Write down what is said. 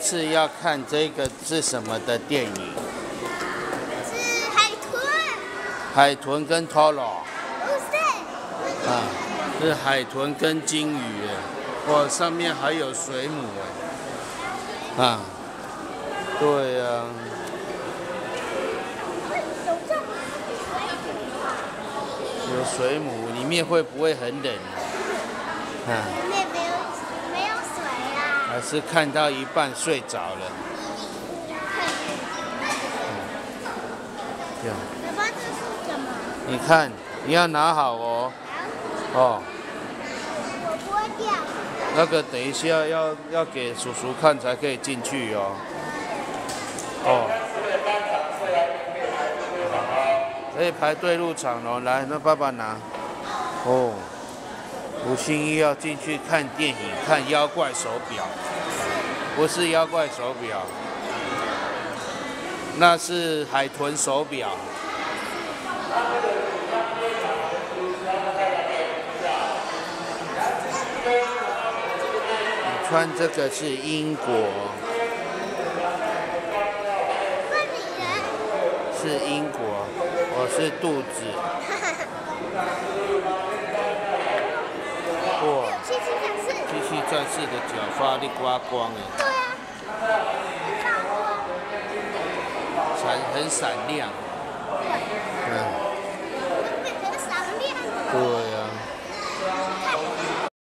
次要看这个是什么的电影？ 是海豚。 海豚跟 Toro。 不是。 啊，是海豚跟鲸鱼耶。哇，上面还有水母哎。啊，对呀。有水母，里面会不会很冷？啊。 里面没有水啦。 还是看到一半睡着了？这样。 爸爸，这是什么？ 你看，你要拿好哦。哦。 我剥掉。 那个等一下要给叔叔看才可以进去哦。哦。可以排队入场哦。来，那爸爸拿。哦。吴欣怡要进去看电影，看妖怪手表，不是妖怪手表，那是海豚手表。你穿这个是英国，是英国，我是肚子。哇！七七战士的脚发力刮光哎。 对啊。 很闪亮。